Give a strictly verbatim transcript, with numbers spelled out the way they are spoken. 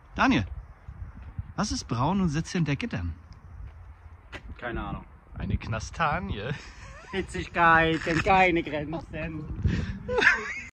Daniel, was ist braun und sitzt hinter Gittern? Keine Ahnung. Eine Knastanie. Witzigkeit, denn keine Grenzen.